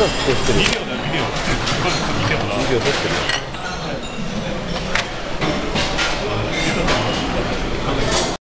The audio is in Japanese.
だ撮ってる。 ビデオだよ、ビデオ。2秒撮ってるよ。